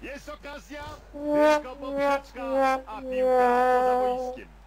Jest okazja, tylko poprzeczka, a piłka poza boiskiem.